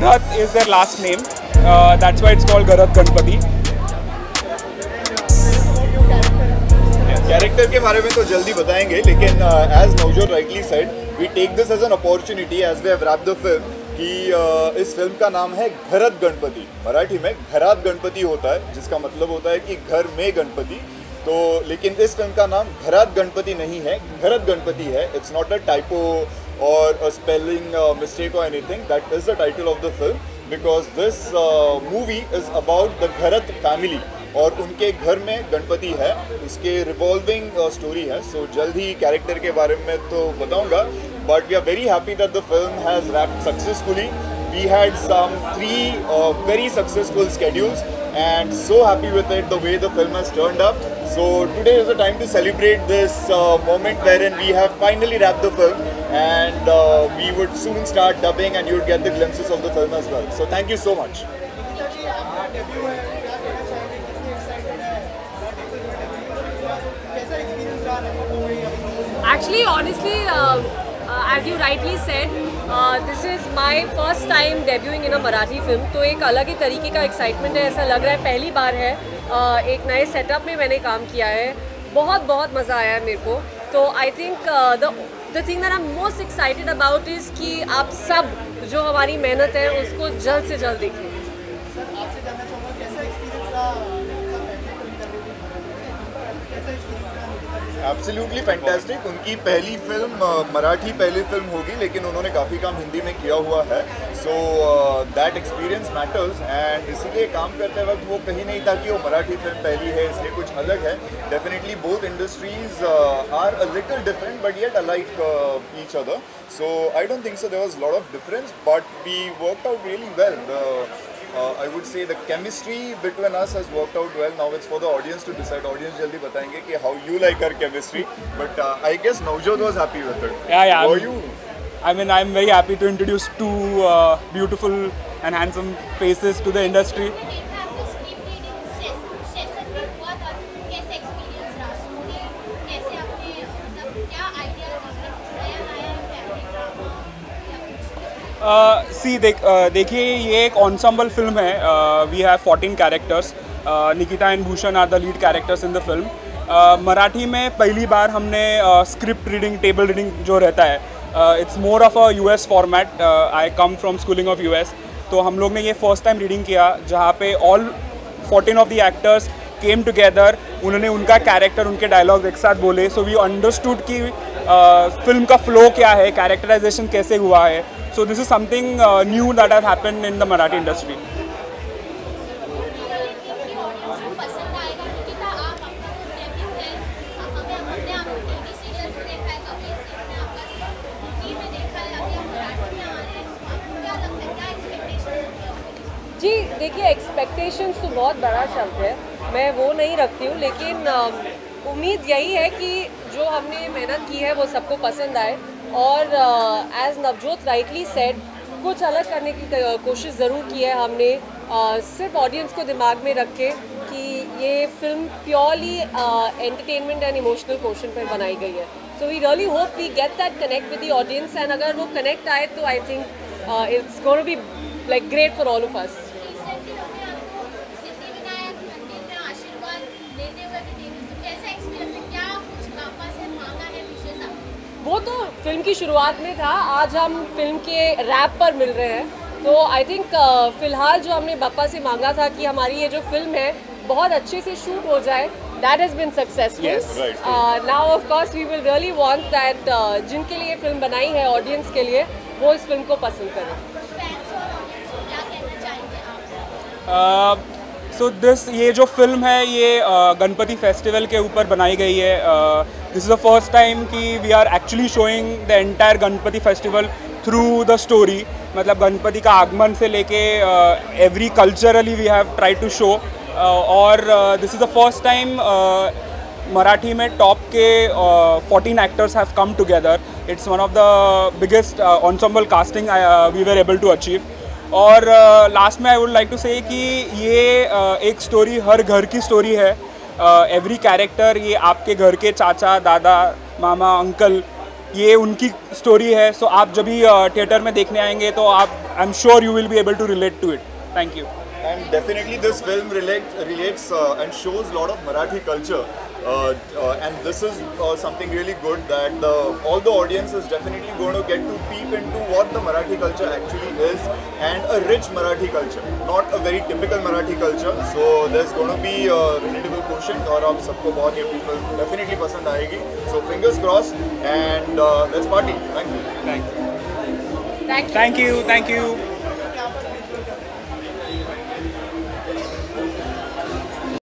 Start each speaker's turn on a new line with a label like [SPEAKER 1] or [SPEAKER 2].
[SPEAKER 1] Garath is their last name. That's why it's called Garath Ganpati.
[SPEAKER 2] Character के बारे में तो जल्दी बताएंगे, लेकिन as Navjot rightly said, we take this as an opportunity as we have wrapped the film कि इस फिल्म का नाम है घरत गणपति। मराठी में घरात गणपति होता है, जिसका मतलब होता है कि घर में गणपति। तो लेकिन इस फिल्म का नाम घरात गणपति नहीं है, घरत गणपति है। It's not a typo or a spelling mistake or anything, that is the title of the film, because this movie is about the Gharat family और उनके घर में गणपति है, उसके रिवॉल्विंग स्टोरी है। सो जल्द ही कैरेक्टर के बारे में तो बताऊंगा, but we are very happy that the film has wrapped successfully. We had some 3 very successful schedules and so happy with it, the way the film has turned up. So today is the time to celebrate this moment wherein we have finally wrapped the film, and we would soon start dubbing and you would get the glimpses of the film as well. So thank you so much.
[SPEAKER 3] Actually, honestly, as you rightly said, this is my first time debuting in a Marathi film. तो एक अलग ही तरीके का excitement है, ऐसा लग रहा है पहली बार है। एक नए सेटअप में मैंने काम किया है, बहुत मज़ा आया है मेरे को। तो I think the thing that I am most excited about is कि आप सब जो हमारी मेहनत है उसको जल्द से जल्द देखें।
[SPEAKER 2] Absolutely fantastic. उनकी पहली फिल्म मराठी पहली फिल्म होगी, लेकिन उन्होंने काफ़ी काम हिंदी में किया हुआ है। So that experience matters, and इसीलिए काम करते वक्त वो कहीं नहीं था कि वो मराठी फिल्म पहली है इसलिए कुछ अलग है। Definitely both industries are a little different but yet alike each other. So I don't think so there was lot of difference, but we worked out really well. I would say the chemistry between us has worked out well. Now it's for the audience to decide. Audience जल्दी बताएंगे कि how you like our chemistry. But I guess Navjot was happy with it.
[SPEAKER 1] Yeah.
[SPEAKER 2] Were you?
[SPEAKER 1] I mean, I'm very happy to introduce 2 beautiful and handsome faces to the industry. देखिए ये एक ensemble फिल्म है। We have 14 characters. Nikita and Bhushan are the lead characters in the film. Marathi में पहली बार हमने script reading, table reading जो रहता है, it's more of a US format. I come from schooling of US, तो हम लोग ने ये फर्स्ट टाइम रीडिंग किया जहाँ पे all 14 of the actors came together. उन्होंने उनका कैरेक्टर, उनके डायलॉग एक साथ बोले। सो वी अंडरस्टूड कि फिल्म का फ्लो क्या है, कैरेक्टराइजेशन कैसे हुआ है। So this is something new that has happened in the Marathi industry.
[SPEAKER 3] जी देखिए, एक्सपेक्टेशंस तो बहुत बड़ा शब्द है, मैं वो नहीं रखती हूँ, लेकिन उम्मीद यही है कि जो हमने मेहनत की है वो सबको पसंद आए। और एज नवजोत राइटली सेड, कुछ अलग करने की कोशिश ज़रूर की है हमने, सिर्फ ऑडियंस को दिमाग में रख के कि ये फिल्म purely entertainment and emotional question पर बनाई गई है। So we really hope we get that connect with the audience, and अगर वो कनेक्ट आए तो I think it's gonna be like great for all of us. वो तो फिल्म की शुरुआत में था, आज हम फिल्म के रैप पर मिल रहे हैं। तो आई थिंक फ़िलहाल जो हमने बापा से मांगा था कि हमारी ये जो फिल्म है बहुत अच्छे से शूट हो जाए, that has been successful. Now of course we will really want that जिनके लिए फिल्म बनाई है, ऑडियंस के लिए, वो इस फिल्म को पसंद करें।
[SPEAKER 1] ये जो फिल्म है ये गणपति फेस्टिवल के ऊपर बनाई गई है। This is the first time कि we are actually showing the entire Ganpati festival through the story. मतलब गणपति का आगमन से लेके every culturally we have try to show. और this is the first time Marathi में टॉप के 14 actors have come together. It's one of the biggest ensemble casting we were able to achieve. और last में आई वुड लाइक टू से कि ये एक story हर घर की स्टोरी है। एवरी कैरेक्टर, ये आपके घर के चाचा, दादा, मामा, अंकल, ये उनकी स्टोरी है. सो आप जब भी थिएटर में देखने आएंगे तो आप I am sure you will be able to relate to it. Thank you.
[SPEAKER 2] And definitely this film relates and shows a lot of Marathi culture, and this is something really good that all the audience is definitely going to get to peep into what the Marathi culture actually is, and a rich Marathi culture, not a very typical Marathi culture. So there's going to be a relatable quotient और आप सबको बहुत ये film definitely पसंद आएगी. So fingers crossed and let's party. Thank you.
[SPEAKER 1] Thank you.
[SPEAKER 3] Thank you.
[SPEAKER 1] Thank you. Thank you.